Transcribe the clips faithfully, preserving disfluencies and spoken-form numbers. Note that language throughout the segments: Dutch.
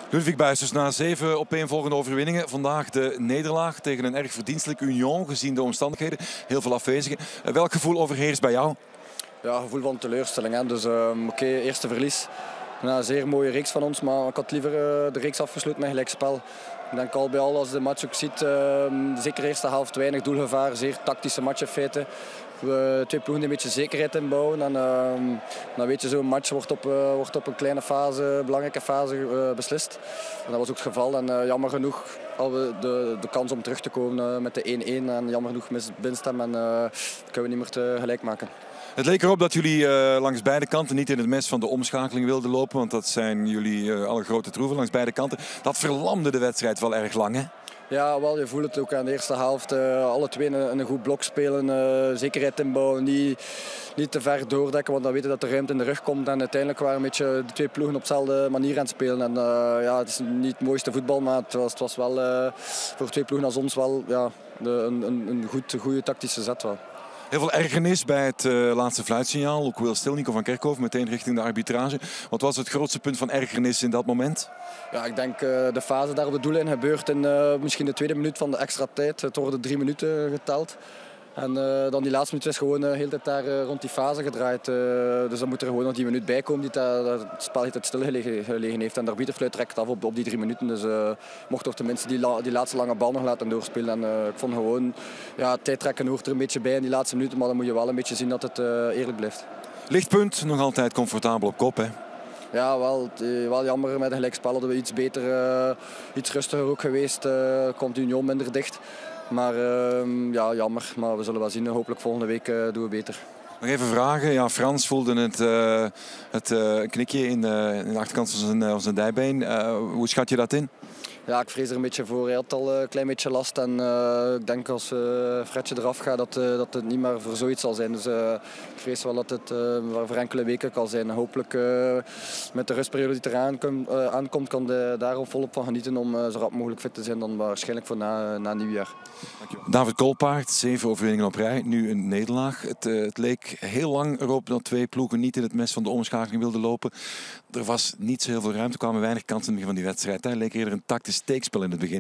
Ludwig Buijs, na zeven opeenvolgende overwinningen. Vandaag de nederlaag tegen een erg verdienstelijk Union, gezien de omstandigheden. Heel veel afwezigen. Welk gevoel overheerst bij jou? Ja, gevoel van teleurstelling. Hè. Dus uh, oké, okay, eerste verlies. Ja, een zeer mooie reeks van ons, maar ik had liever uh, de reeks afgesloten met gelijkspel. Ik denk al bij al, als de match ook ziet, uh, zeker de eerste helft weinig doelgevaar, zeer tactische match in feite. We twee ploegen die een beetje zekerheid inbouwen. En uh, dan weet je, zo'n match wordt op, uh, wordt op een kleine fase, belangrijke fase uh, beslist. En dat was ook het geval. En uh, jammer genoeg hadden we de, de kans om terug te komen uh, met de één-één. En jammer genoeg mist Binstem en uh, kunnen we niet meer te gelijk maken. Het leek erop dat jullie uh, langs beide kanten niet in het mes van de omschakeling wilden lopen. Want dat zijn jullie uh, alle grote troeven langs beide kanten. Dat verlamde de wedstrijd wel erg lang, hè? Ja, wel, je voelt het ook aan de eerste helft. Uh, alle twee een, een goed blok spelen, uh, zekerheid inbouwen, niet, niet te ver doordekken, want dan weten dat de ruimte in de rug komt. En uiteindelijk waren een beetje de twee ploegen op dezelfde manier aan het spelen. En, uh, ja, het is niet het mooiste voetbal, maar het was, het was wel uh, voor twee ploegen als ons wel ja, de, een, een, een goed, goede tactische zet. Wel. Heel veel ergernis bij het uh, laatste fluitsignaal. Ook Wil Stil, Nico van Kerkhoven meteen richting de arbitrage. Wat was het grootste punt van ergernis in dat moment? Ja, ik denk uh, de fase daar op de doellijn gebeurt in uh, misschien de tweede minuut van de extra tijd. Het worden drie minuten geteld. En uh, dan die laatste minuut is gewoon de uh, hele tijd daar uh, rond die fase gedraaid. Uh, dus dan moet er gewoon nog die minuut bij komen die het spel het stilgelegen gelegen heeft. En de arbiter fluit direct af op, op die drie minuten. Dus uh, mocht toch tenminste die, la, die laatste lange bal nog laten doorspelen. En uh, ik vond gewoon, ja, tijdrekken hoort er een beetje bij in die laatste minuten. Maar dan moet je wel een beetje zien dat het uh, eerlijk blijft. Lichtpunt, nog altijd comfortabel op kop, hè? Ja, wel, wel jammer. Met een gelijkspel hadden we iets beter, uh, iets rustiger ook geweest. Uh, komt Union minder dicht. Maar uh, ja, jammer. Maar we zullen wel zien. Hopelijk volgende week uh, doen we beter. Nog even vragen. Ja, Frans voelde het, uh, het uh, knikje in de, in de achterkant van zijn, uh, zijn dijbeen. Uh, hoe schat je dat in? Ja, ik vrees er een beetje voor. Hij had al een klein beetje last. En uh, ik denk als uh, Fredje eraf gaat dat, uh, dat het niet meer voor zoiets zal zijn. Dus uh, ik vrees wel dat het uh, voor enkele weken kan zijn. Hopelijk uh, met de rustperiode die eraan kom, uh, aankomt, kan de daar ook volop van genieten om uh, zo rap mogelijk fit te zijn dan waarschijnlijk voor na, na nieuwjaar. Dankjewel. David Kolpaert, zeven overwinningen op rij, nu een nederlaag. Het, uh, het leek heel lang erop dat twee ploegen niet in het mes van de omschakeling wilden lopen. Er was niet zo heel veel ruimte, er kwamen weinig kansen in het begin van die wedstrijd. Het leek eerder een tactisch steekspel in het begin.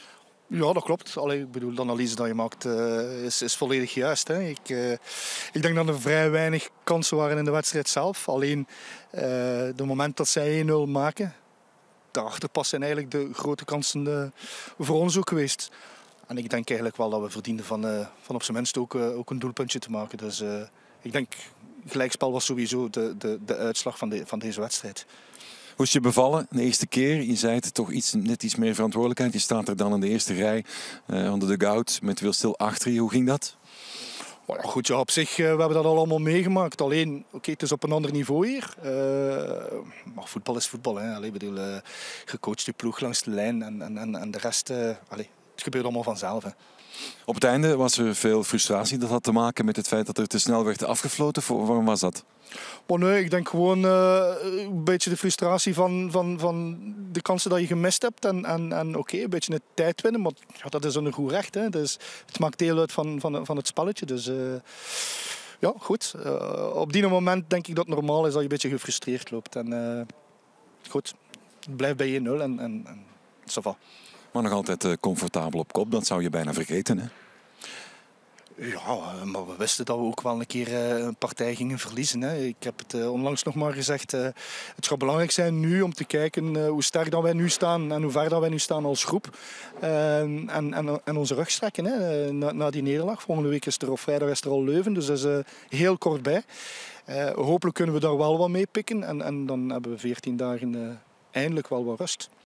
Ja, dat klopt. Allee, ik bedoel, de analyse die je maakt uh, is, is volledig juist. Hè. Ik, uh, ik denk dat er vrij weinig kansen waren in de wedstrijd zelf. Alleen uh, de moment dat zij één nul maken, daarachter pas zijn eigenlijk de grote kansen uh, voor ons ook geweest. En ik denk eigenlijk wel dat we verdienden van, uh, van op zijn minst ook, uh, ook een doelpuntje te maken. Dus uh, ik denk, gelijkspel was sowieso de, de, de uitslag van, de, van deze wedstrijd. Hoe is je bevallen? De eerste keer, je zei het, toch iets, net iets meer verantwoordelijkheid. Je staat er dan in de eerste rij uh, onder de dugout met Wil Stil achter je. Hoe ging dat? Oh ja, goed, ja, op zich, uh, we hebben dat al allemaal meegemaakt. Alleen, oké, okay, het is op een ander niveau hier. Uh, maar voetbal is voetbal. Hè. Allee, bedoel, uh, gecoacht je ploeg langs de lijn en, en, en de rest, uh, allee, het gebeurt allemaal vanzelf. Hè. Op het einde was er veel frustratie. Dat had te maken met het feit dat er te snel werd afgefloten. Waarom was dat? Oh nee, ik denk gewoon uh, een beetje de frustratie van, van, van de kansen dat je gemist hebt. En, en, en oké, okay, een beetje de tijd winnen, maar ja, dat is een goed recht. Hè. Dus het maakt deel uit van, van, van het spelletje. Dus uh, ja, goed. Uh, op die moment denk ik dat het normaal is dat je een beetje gefrustreerd loopt. En uh, goed, blijf bij één nul en, en, en ça va. Maar nog altijd uh, comfortabel op kop, dat zou je bijna vergeten, hè? Ja, maar we wisten dat we ook wel een keer een partij gingen verliezen. Hè. Ik heb het onlangs nog maar gezegd. Het gaat belangrijk zijn nu om te kijken hoe sterk dat wij nu staan en hoe ver dat wij nu staan als groep. En, en, en onze rug strekken hè. Na, na die nederlaag. Volgende week is er, of vrijdag is er al Leuven, dus dat is heel kort bij. Hopelijk kunnen we daar wel wat mee pikken en, en dan hebben we veertien dagen eindelijk wel wat rust.